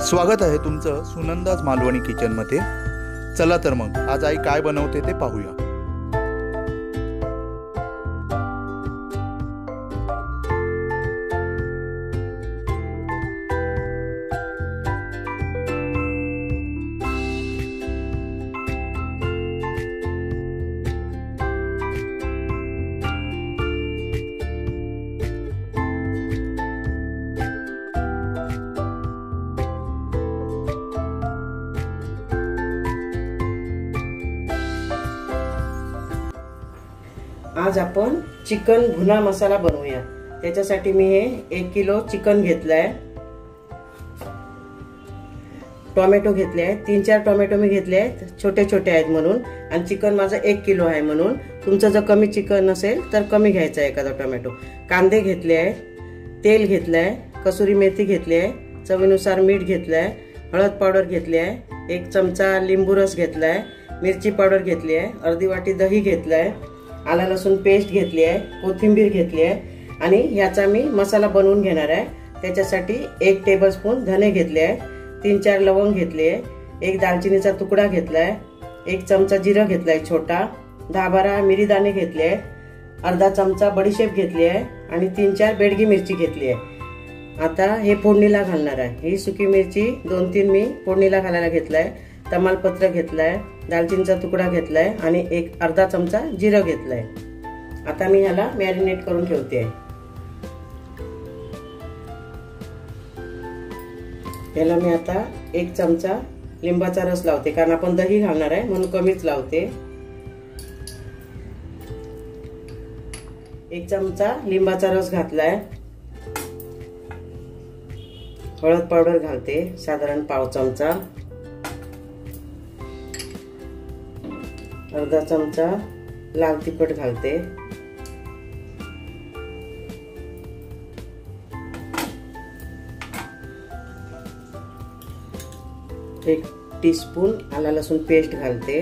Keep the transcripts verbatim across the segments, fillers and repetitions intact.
स्वागत आहे तुमचं सुनंदाज मालवणी किचनमध्ये। चला तर मग आज आई काय बनवते ते पाहूया। आज आपण चिकन भुना मसाला बनवूया। त्याच्यासाठी मी हे एक किलो चिकन घेतलाय, टोमॅटो घेतले आहेत, तीन चार टोमॅटो मी घेतले आहेत, छोटे छोटे आहेत म्हणून, आणि चिकन माझं एक किलो आहे म्हणून तुमचं जर कमी चिकन असेल तर कमी घ्यायचा आहे एखादा टोमॅटो। कांदे घेतले आहे, तेल घेतलंय, कसुरी मेथी घेतली आहे, चवीनुसार मीठ घेतलंय, हळद पावडर घेतली आहे, एक चमचा लिंबू रस घेतलाय, मिरची पावडर घेतली आहे, अर्धी वाटी दही घेतलाय, आला लसूण पेस्ट घेतली आहे, कोथिंबीर घेतली आहे, आणि ह्याचा मी मसाला बनवून घेणार आहे। त्याच्यासाठी एक टेबलस्पून धने घेतले आहे, तीन चार लवंग घेतले आहे, एक दालचिनीचा तुकडा घेतलाय, एक चमचा जिरं घेतलाय छोटा, दहा बारा मिरी दाणे घेतले आहे, अर्धा चमचा बडीशेप घेतली आहे, आणि तीन चार बेडगी मिरची घेतली आहे। आता हे फोडणीला घालणार आहे। ही सुकी मिरची दोन तीन मी फोडणीला घालायला घेतलाय, तमालपत्र घेतलाय, दालचिनीचा तुकडा घेतलाय, आणि एक अर्धा चमचा जिरं घेतलाय। आता मी ह्याला मॅरिनेट करून ठेवते। याला मी आता एक चमचा लिंबाचा रस लावते, कारण आपण दही घालणार आहे म्हणून कमीच लावते। एक चमचा लिंबाचा रस घातलाय, हळद पावडर घालते साधारण पाव चमचा, अर्धा चमचा लाल तिखट घालते, एक टीस्पून आला लसूण पेस्ट घालते,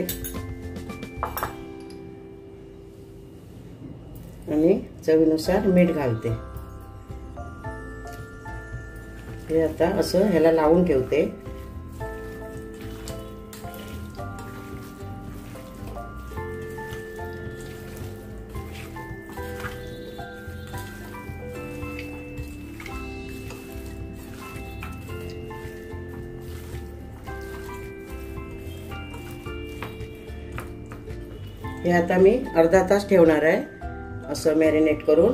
आणि चवीनुसार मीठ घालते। हे आता असं ह्याला लावून ठेवते। हे आता मी अर्धा तास ठेवणार आहे असं मॅरिनेट करून।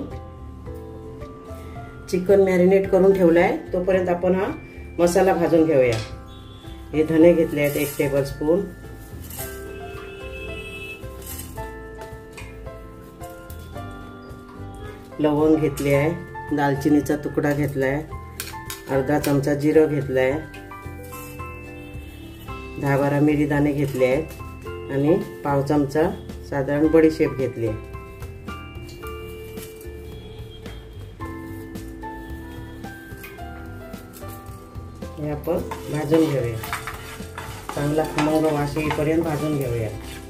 चिकन मॅरिनेट करून ठेवलाय, तोपर्यंत आपण हा मसाला भाजून घेऊया। हे धने घेतले आहेत एक टेबलस्पून, लवंग घेतली आहे, दालचिनीचा तुकडा घेतलाय, अर्धा चमचा जिरं घेतलाय, दहा बारा मिरी दाणे घेतले आहेत, आणि पाव चमचा साधारण बडीशेप घेतली आहे। हे आपण भाजून घेऊया, चांगला खमंग वास येईपर्यंत भाजून घेऊया।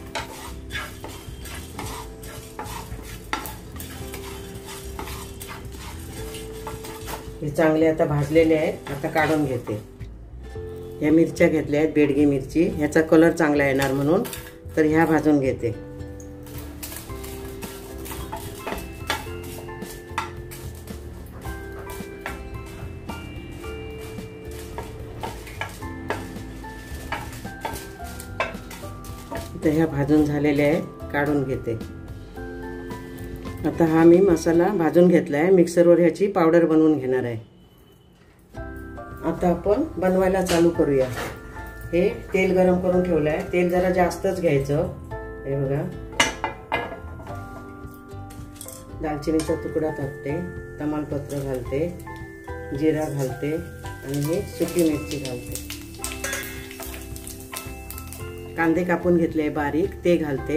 हे चांगले आता भाजलेले आहेत, आता काढून घेते। ह्या मिरच्या घेतल्या आहेत, बेडगी मिरची, ह्याचा कलर चांगला येणार म्हणून, तर ह्या भाजून घेते। तर ह्या भाजून झालेल्या आहेत, काढून घेते। आता हा मी मसाला भाजून घेतलाय, मिक्सरवर ह्याची पावडर बनवून घेणार आहे। आता आपण बनवायला चालू करूया। हे तेल गरम करून ठेवलंय, तेल जरा जास्तच घ्यायचं। हे बघा, दालचिनीचा तुकडा टाकते, तमालपत्र घालते, जिरा घालते, आणि हे सुकी मिरची घालते, कांदे कापून घेतले बारीक ते घालते,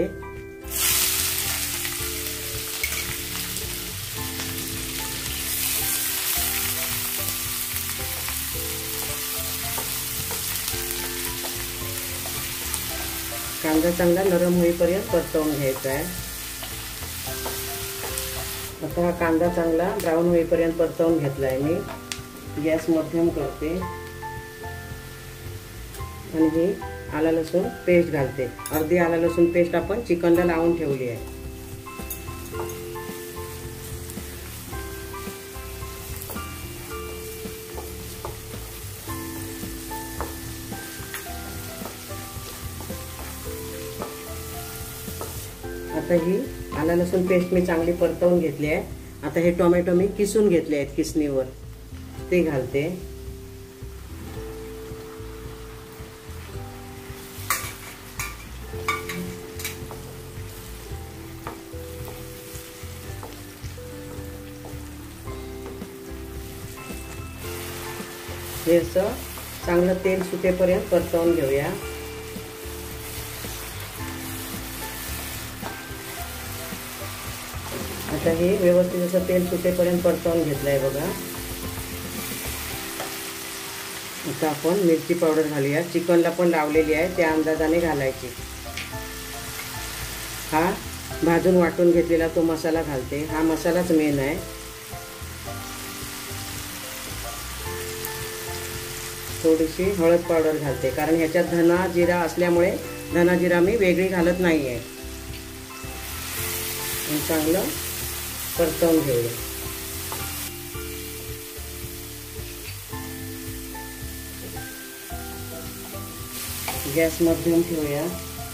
कांदा चांगला नरम होईपर्यंत परतवून घ्यायचा आहे। आता हा कांदा चांगला ब्राऊन होईपर्यंत परतवून घेतलाय मी। गॅस मध्यम करते। आणि ही आला लसूण पेस्ट घालते. अर्धी आला लसूण पेस्ट आपण चिकनला लावून ठेवली आहे. आता ही आला लसूण पेस्ट मी चांगली परतवून घेतली आहे. आता हे टोमॅटो मी किसून घेतले आहेत किसणीवर, ते घालते. हे असं चांगलं तेल सुटेपर्यंत परतवून घेऊया. आता हे व्यवस्थित असं तेल सुटेपर्यंत परतवून घेतलंय बघा. आता आपण मिरची पावडर घालूया. चिकनला पण लावलेली आहे, त्या अंदाजाने घालायची. हा भाजून वाटून घेतलेला तो मसाला घालते. हा मसालाच मेन आहे. थोडीशी हळद पावडर घालते, कारण ह्याच्यात धना जिरा असल्यामुळे धना जिरा मी वेगळी घालत नाही आहे. चांगलं परतवून घेऊया. गॅस मध्यम ठेवूया.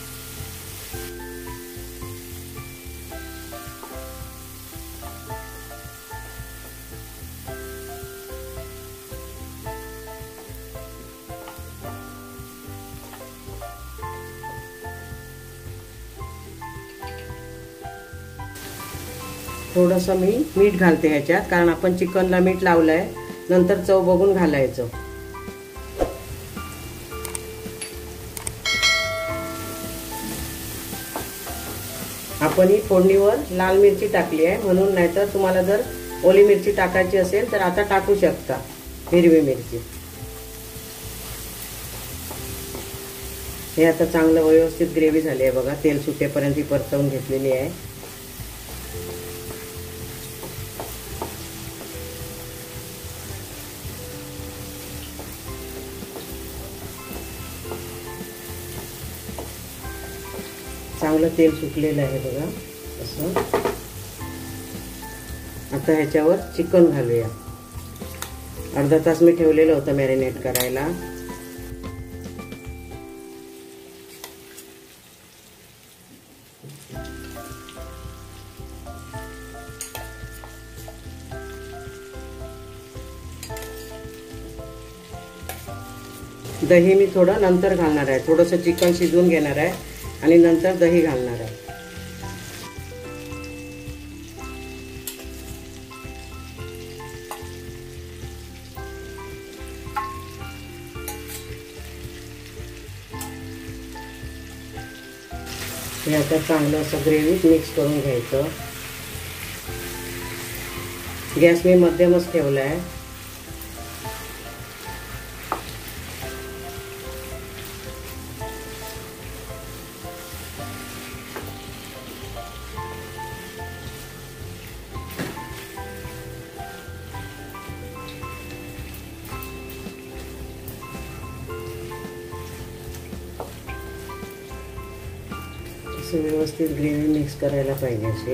थोडंसं मी मीठ घालते ह्याच्यात, कारण आपण चिकनला मीठ लावलंय. नंतर चव बघून घालायचं. आपण ही फोडणीवर लाल मिरची टाकली आहे म्हणून, नाहीतर तुम्हाला जर ओली मिरची टाकायची असेल तर आता टाकू शकता, हिरवी मिरची. हे आता चांगलं व्यवस्थित ग्रेव्ही झाली आहे बघा. तेल सुटेपर्यंत ही परतवून घेतलेली आहे. चांगलं तेल सुटलेलं आहे बघा असं. आता ह्याच्यावर चिकन घालूया. अर्धा तास मी ठेवलेलं होतं मॅरिनेट करायला. दही मी थोडं नंतर घालणार आहे. थोडंसं चिकन शिजवून घेणार आहे आणि नंतर दही घालणार आहे. हे आता चांगलं असं ग्रेव्हीत मिक्स करून घ्यायचं. गॅस मी मध्यमच ठेवला आहे. व्यवस्थित ग्रेव्ही मिक्स करायला पाहिजे असे.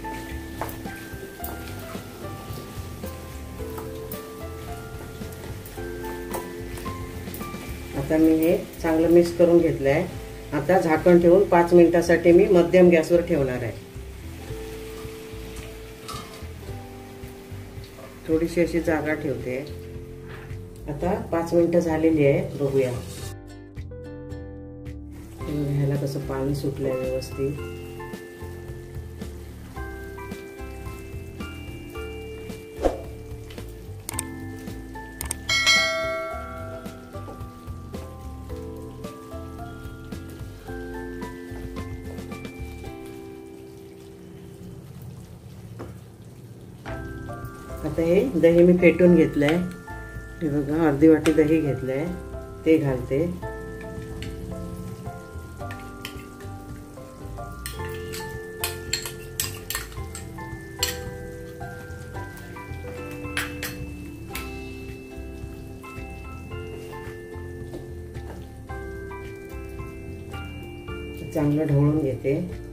आता मी हे चांगलं मिक्स करून घेतलं आहे. आता झाकण ठेवून पाच मिनिटासाठी मी मध्यम गॅसवर ठेवणार आहे. थोडीशी अशी जागा ठेवते. आता पाच मिनिटं झालेली आहे, बघूया. ह्याला कसं पाणी सुटलंय व्यवस्थित. आता हे दही मी फेटून घेतलंय. हे बघा, अर्धी वाटी दही घेतलंय, ते घालते. चांगलं ढवळून घेते.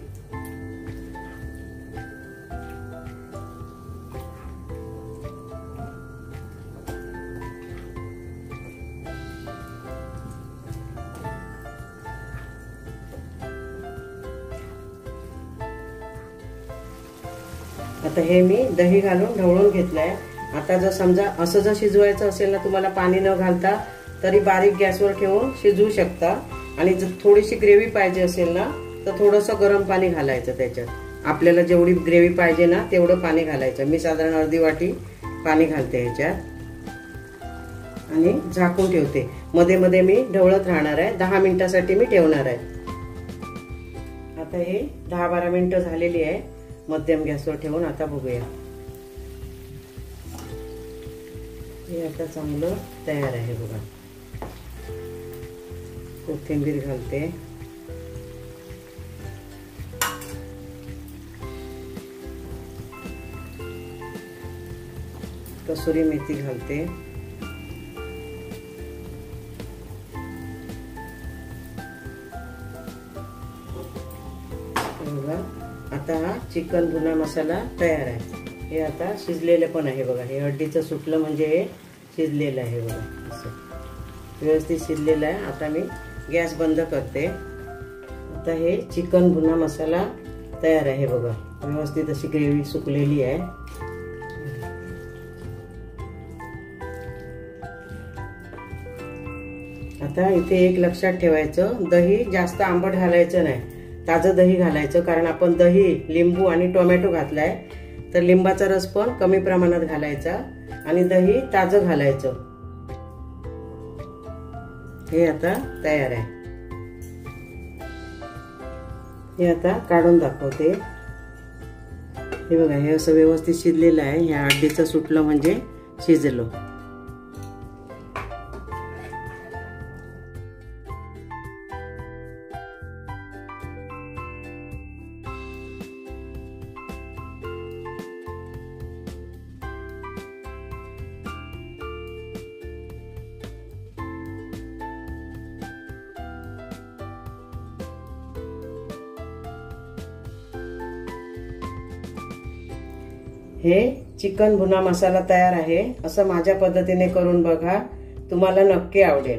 आता हे मी दही घालून ढवळून घेतलंय. आता जर समजा असं जर शिजवायचं असेल ना तुम्हाला पाणी न घालता तरी बारीक गॅसवर ठेवून शिजवू शकता. आणि जर थोडीशी ग्रेव्ही पाहिजे असेल ना तर थोडंसं गरम पाणी घालायचं त्याच्यात. आपल्याला जेवढी ग्रेव्ही पाहिजे ना तेवढं पाणी घालायचं. मी साधारण अर्धी वाटी पाणी घालते ह्याच्यात आणि झाकून ठेवते. मध्ये मध्ये मी ढवळत राहणार आहे. दहा मिनिटासाठी मी ठेवणार आहे. आता हे दहा बारा मिनिटं झालेली आहे मध्यम गॅसवर ठेवून. आता बघूया. हे आता चांगलं तयार आहे बघा. कोथिंबीर घालते. कसुरी मेथी घालते. बघा आता हा चिकन भुना मसाला तयार आहे. हे आता शिजलेलं पण आहे बघा. हे हड्डीचं सुटलं म्हणजे हे शिजलेलं आहे बघा. असं व्यवस्थित शिजलेलं आहे. आता मी गॅस बंद करते. आता हे चिकन भुना मसाला तयार आहे बघा. व्यवस्थित अशी ग्रेव्ही सुकलेली आहे. आता इथे एक लक्षात ठेवायचं, दही जास्त आंबट घालायचं नाही. ताजं दही घालायचं. कारण आपण दही, लिंबू आणि टोमॅटो घातलाय तर लिंबाचा रस पण कमी प्रमाणात घालायचा आणि दही ताजं घालायचं. हे आता तयार आहे. हे आता काढून दाखवते. हे बघा हे असं व्यवस्थित शिजलेलं आहे. ह्या हड्डीचं सुटलं म्हणजे शिजलं. हे चिकन भुना मसाला तयार आहे. असं माझ्या पद्धतीने करून बघा. तुम्हाला नक्की आवडेल.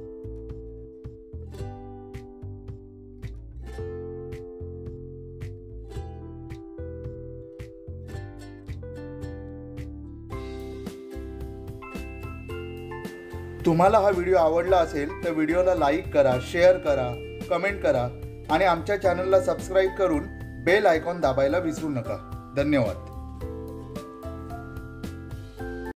तुम्हाला हा व्हिडिओ आवडला असेल तर व्हिडिओला लाईक करा, शेअर करा, कमेंट करा आणि आमच्या चॅनलला सबस्क्राईब करून बेल आयकॉन दाबायला विसरू नका. धन्यवाद.